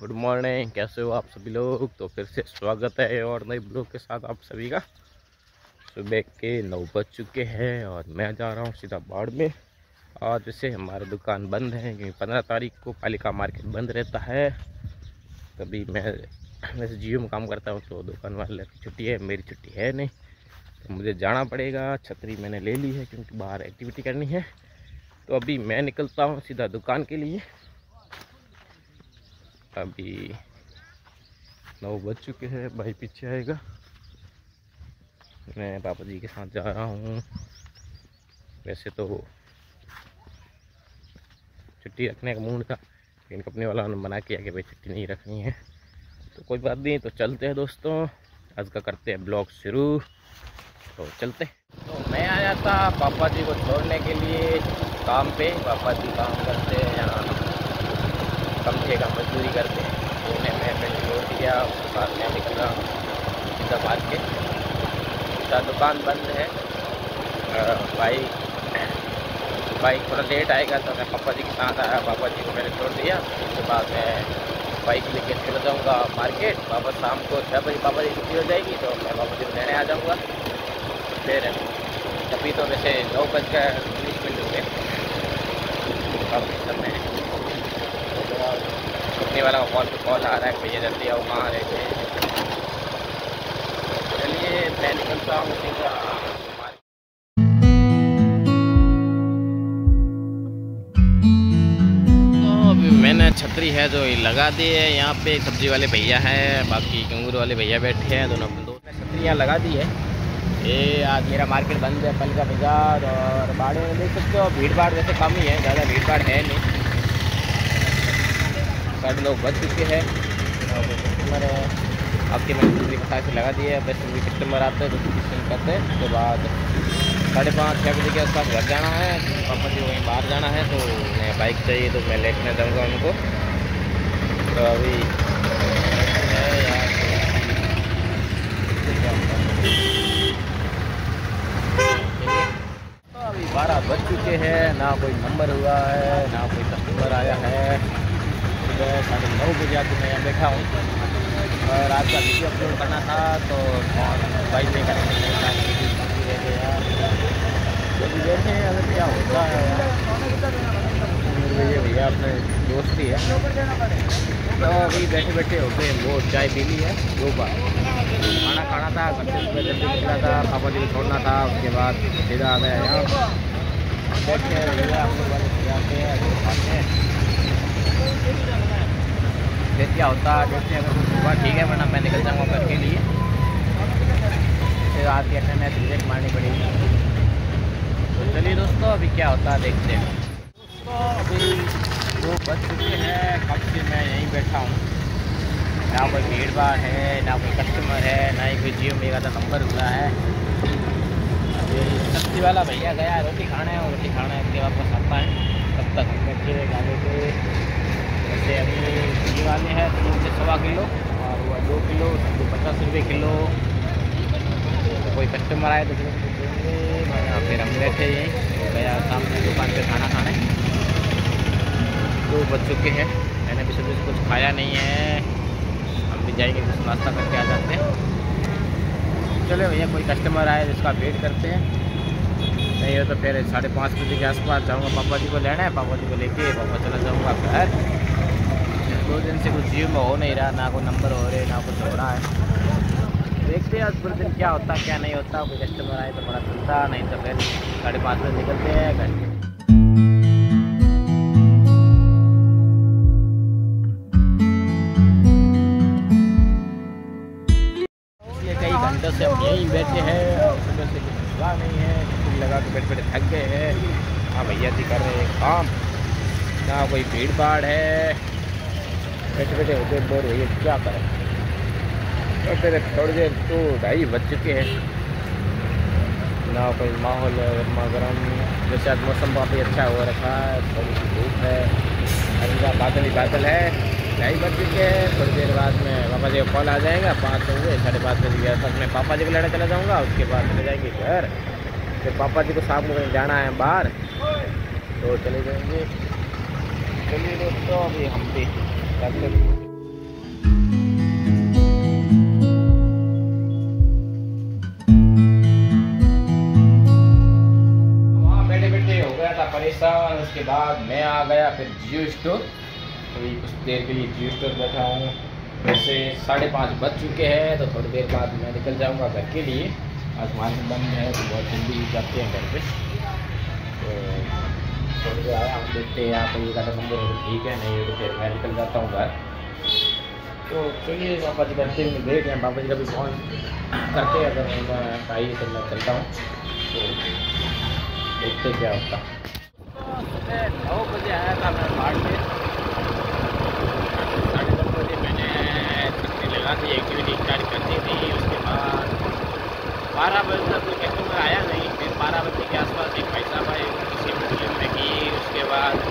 Good morning, कैसे हो आप सभी लोग। तो फिर से स्वागत है और नए ब्लॉग के साथ आप सभी का। सुबह के 9 बज चुके हैं और मैं जा रहा हूँ सीधा बाड़ में। आज वैसे हमारा दुकान बंद है क्योंकि 15 तारीख को पालिका मार्केट बंद रहता है। तभी मैं वैसे जियो में काम करता हूँ तो दुकान वाले की छुट्टी है, मेरी छुट्टी है नहीं, तो मुझे जाना पड़ेगा। छतरी मैंने ले ली है क्योंकि बाहर एक्टिविटी करनी है। तो अभी मैं निकलता हूँ सीधा दुकान के लिए। अभी 9 बज चुके हैं, भाई पीछे आएगा। मैं पापा जी के साथ जा रहा हूँ। वैसे तो छुट्टी रखने का मूड था लेकिन कंपनी वालों ने मना किया कि भाई छुट्टी नहीं रखनी है, तो कोई बात नहीं। तो चलते हैं दोस्तों, आज का करते हैं ब्लॉग शुरू। तो चलते। तो मैं आया था पापा जी को छोड़ने के लिए काम पे। पापा जी काम करते हैं यहाँ, कम से कम मजदूरी करते हैं। उन्हें मैं पहले छोड़ दिया, उसके बाद मैं निकला सीधा मार्केट। सीधा दुकान बंद है। बाइक थोड़ा लेट आएगा तो मैं पापा जी के साथ आया। पापा जी को मैंने छोड़ दिया, उसके बाद मैं बाइक लेके चला जाऊँगा मार्केट। वापस शाम को 6 बजे पापा जी छुट्टी हो जाएगी तो मैं पापा जी को लेने आ जाऊँगा। फिर अभी तो वैसे 9:19 हो गए। काफ़ी समय कंपनी वाला का कॉल आ रहा है, भैया जल्दी आओ, कहाँ रहते हैं। चलिए मैं निकलता हूँ सीधा। तो अभी मैंने छतरी है जो लगा दी है। यहाँ पे सब्जी वाले भैया हैं, बाकी कंगूर वाले भैया बैठे हैं, दोनों अपने दोस्त। छतरी यहाँ लगा दी है। ये आज मेरा मार्केट बंद है, फल का बाजार। और बाड़े में देख सकते हो भीड़ भाड़ वैसे कम ही है, ज़्यादा भीड़ भाड़ है नहीं। 9:30 बज चुके हैं और कस्टमर है आपके मैंने दूसरी कतार से लगा दिया है। बस भी कस्टमर आते हैं तो डिस्कशन करते हैं। उसके बाद 5:30-6 बजे के आसपास घर जाना है। पापा जी वहीं बाहर जाना है तो उन्हें बाइक चाहिए तो मैं लेटने जाऊँगा उनको। तो अभी है यार, तो अभी 12 बज चुके हैं, ना कोई नंबर हुआ है ना कोई कस्टमर आया है। 9:30 बजे आके मैं यहाँ बैठा हूँ और आज का वीडियो अपलोड करना था तो बाइक में करने रह गया। जल्दी बैठे हैं, अगर क्या होता है ये भैया अपने दोस्त ही है। तो अभी बैठे बैठे हो गए वो चाय पी ली है 2 बार। खाना खाना था, घर से सुबह जल्दी निकला था, पापा जी को छोड़ना था। उसके बाद सीधा आ गया यहाँ बैठे भैया हम लोग वाले जाते हैं। फिर क्या होता है देखते हैं, अगर सुबह ठीक है वरना मैं निकल जाऊँगा घर के लिए। फिर आज की अटेंडेंस रिजेक्ट मारनी पड़ेगी। तो चलिए दोस्तों अभी क्या होता है देखते हैं। दोस्तों अभी 2 बज चुके हैं, कब से मैं यहीं बैठा हूँ। ना कोई भीड़ भाड़ है ना कोई कस्टमर है, ना ही कोई जियो मेगा का नंबर हुआ है। अभी सब्जी वाला भैया गया रोटी खाने और रोटी खाने के वापस आता है, तब तक हम बैठे गाने पे। जैसे अभी ये वाले हैं 3 से 1.25 किलो और वो 2 किलो 50 रुपये किलो। तो कोई कस्टमर आए तो फिर हम बैठे यहीं गया सामने दुकान पे खाना खाने। 2 बज चुके हैं, मैंने भी सुबह से कुछ खाया नहीं है। हम भी जाएंगे कुछ नाश्ता करके आ जाते हैं। चलो भैया कोई कस्टमर आए जिसका वेट करते हैं, नहीं हो तो फिर 5:30 बजे के आसपास जाऊँगा। पापा जी को लेना है, पापा जी को लेके पापा चला जाऊँगा घर। 2 दिन से कुछ जियो में हो नहीं रहा, ना कोई नंबर हो रहे ना कुछ हो रहा है। देखते हैं आज पूरे दिन क्या होता क्या नहीं होता। कोई कस्टमर आए तो बड़ा चलता, नहीं तो फिर 5:30 बजे निकलते हैं घर के। ये कई घंटों से हम यहीं बैठे हैं और सुबह से कुछ हुआ नहीं है। छुट्टी लगा के बैठे बैठे थक गए हैं। हाँ भैया जी कर रहे हैं काम, ना कोई भीड़ भाड़ है, बैठे बैठे होते बोर भैया क्या करें। तो फिर थोड़ी देर 2-2:30 बज चुके हैं, ना कोई माहौल गर्मा गर्म। जैसे आज मौसम काफ़ी अच्छा हो रखा है, थोड़ी सी धूप है, हल्का बादल ही बादल है। 2:30 बज चुके हैं, थोड़ी देर बाद में पापा जी का कॉल आ जाएगा। 5 बजे 5:30 बजे के आसपास मैं पापा जी को लेने चला जाऊँगा। उसके बाद चले जाएंगे घर। फिर पापा जी को शाम को कहीं जाना है बाहर तो चले जाएंगे। चलिए दोस्तों अभी हम भी करते जियो स्टोर। अभी कुछ देर के लिए जियो स्टोर बैठा हूँ। वैसे 5:30 बज चुके हैं, तो थोड़ी देर बाद मैं निकल जाऊँगा घर के लिए। आज मार्केट बंद है तो बहुत जल्दी जाते हैं घर पे। तो थोड़ी देर आया हम, देखते हैं यहाँ पर ये गाड़ा नंबर हो ठीक है नहीं, तो फिर मैं निकल जाता हूँ घर। तो चलिए पापा जी करते हैं, देख रहे हैं पापा जी का भी फ़ोन करते हैं, अगर उनका आइए तो मैं चलता हूँ। तो देखते क्या होता। सुबह 9 बजे आया था मैं बाढ़ में। 9:30 बजे मैंने छतरी लगा दी, एक्टिविटी स्टार्ट कर दी थी। उसके बाद 12 बजे तक कोई कस्टमर आया नहीं। फिर 12 बजे के आसपास एक भाई साहब आए, किसी मुस्लिम में की। उसके बाद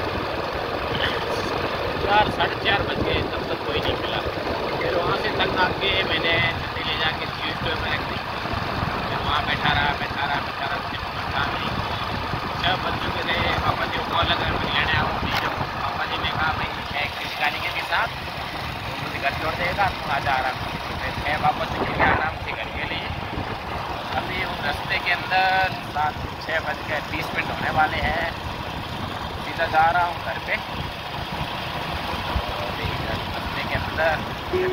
4 साढ़े 4 बज गए, तब तक कोई नहीं मिला। फिर वहाँ से तंग आके मैंने छतरी ले जाके जियो स्टोर में रख दी। फिर वहाँ बैठा रहा फिर था नहीं। 6 बज चुके थे। पापा जी को कॉल लगा, मैं लेने आऊँगी। जब पापा जी ने कहा भाई मैं एक निकालेंगे के साथ तो मुझे घर छोड़ देगा, तो आ जा आराम से। तो फिर मैं वापस निकल गया आराम से घर के लिए। अभी उस रास्ते के अंदर 6 बज के 20 मिनट होने वाले हैं। सीधा जा रहा हूँ घर पे। रास्ते के अंदर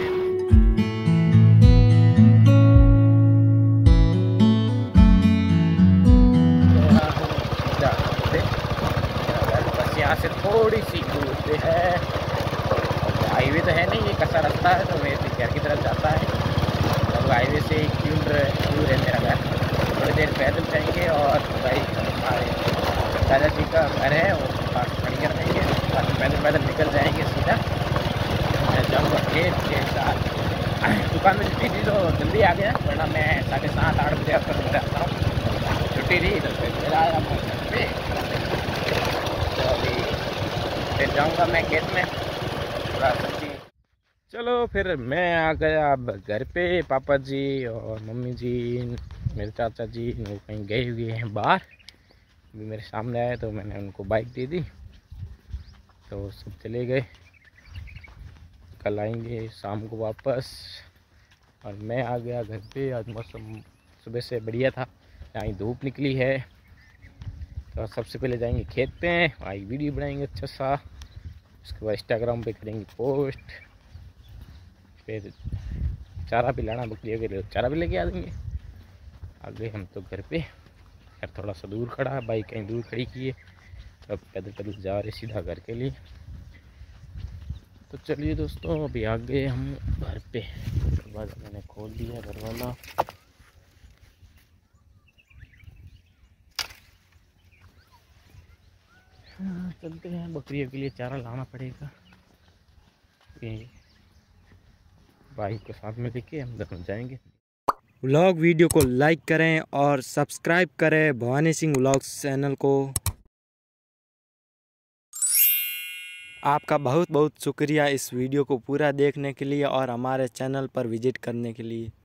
बस यहाँ से थोड़ी सी दूर पे है। हाईवे तो है नहीं, ये कच्चा रास्ता है, तो मेरे घर की तरफ जाता है। अब हाईवे से दूर है मेरा घर। थोड़ी देर पैदल जाएंगे और भाई हमारे दादा जी का घर है, वो पास खड़ी कर देंगे। पैदल पैदल निकल जाएंगे सीधा। मैं जाऊँगा खेत के साथ। दुकान में छुट्टी थी तो जल्दी आ गया, वरना मैं 7:30 8 बजे आकर घर आता हूँ। छुट्टी थी तो फिर आया मैं घर पे। तो अभी फिर जाऊँगा मैं खेत में थोड़ा सब्जी। चलो फिर मैं आ गया अब घर पे। पापा जी और मम्मी जी, मेरे चाचा जी वो कहीं गए हुए हैं बाहर। अभी मेरे सामने आए तो मैंने उनको बाइक दे दी, तो सब चले गए। कल आएंगे शाम को वापस। और मैं आ गया घर पे। आज मौसम सुबह से बढ़िया था, यहाँ धूप निकली है। तो सबसे पहले जाएंगे खेत पे, वहाँ वीडियो बनाएंगे अच्छा सा। उसके बाद इंस्टाग्राम पे करेंगे पोस्ट। फिर चारा भी लाना बकरियों के लिए, चारा भी लेके आ देंगे। आ गए हम तो घर पे। यार थोड़ा सा दूर खड़ा है, बाइक कहीं दूर खड़ी की है, तो अब पैदल पैदल जा रहे सीधा घर के लिए। तो चलिए दोस्तों अभी आ गए हम घर पे। दरवाज़ा मैंने खोल दिया घर वाला। हाँ चलते हैं, बकरियों के लिए चारा लाना पड़ेगा। बाइक को साथ में लेके हम दोनों जाएंगे। व्लॉग वीडियो को लाइक करें और सब्सक्राइब करें भवानी सिंह व्लॉग्स चैनल को। आपका बहुत बहुत शुक्रिया इस वीडियो को पूरा देखने के लिए और हमारे चैनल पर विजिट करने के लिए।